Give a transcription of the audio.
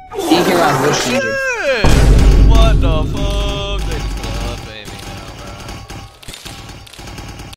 He came out of bush danger. What the fuck?